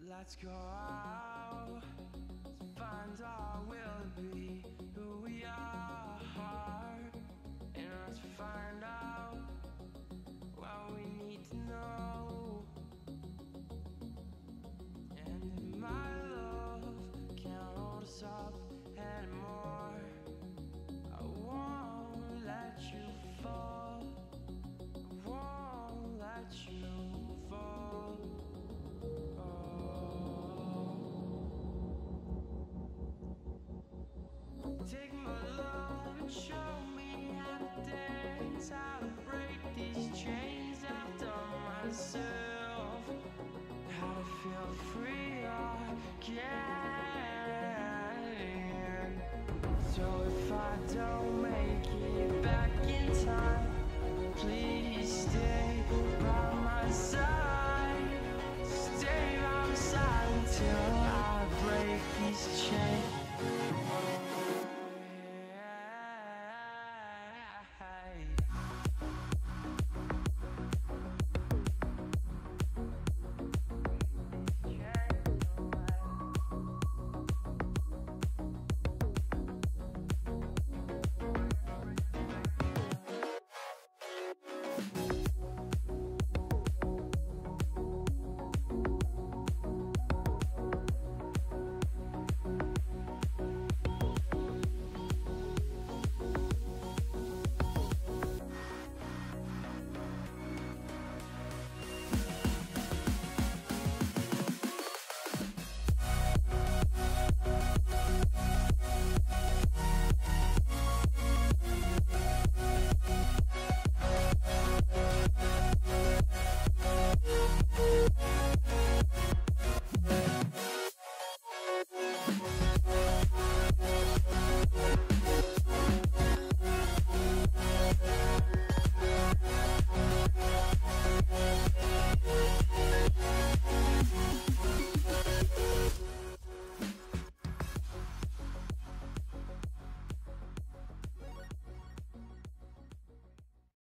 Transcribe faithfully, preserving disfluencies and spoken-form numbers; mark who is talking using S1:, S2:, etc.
S1: Let's go out to find our will to be who we are, and let's find out what we need to know. And my love can't hold us up anymore. I won't let you fall. I won't let you fall. Take my love and show me how to dance, how to break these chains I've done myself, how to feel free again. So if I don't make it back in time, please stay by my side.